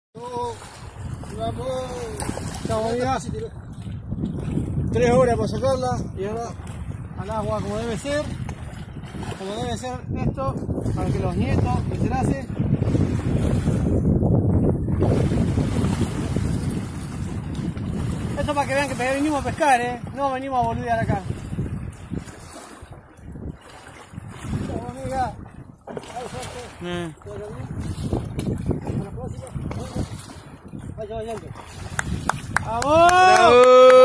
Vamos. Estamos ya 3 horas para sacarla y ahora al agua como debe ser esto para que los nietos que se la hacen. Esto para que vean que venimos a pescar, no venimos a boludear acá. Vamos, amiga. Vaya, vaya. ¡Vamos! ¡Bravo!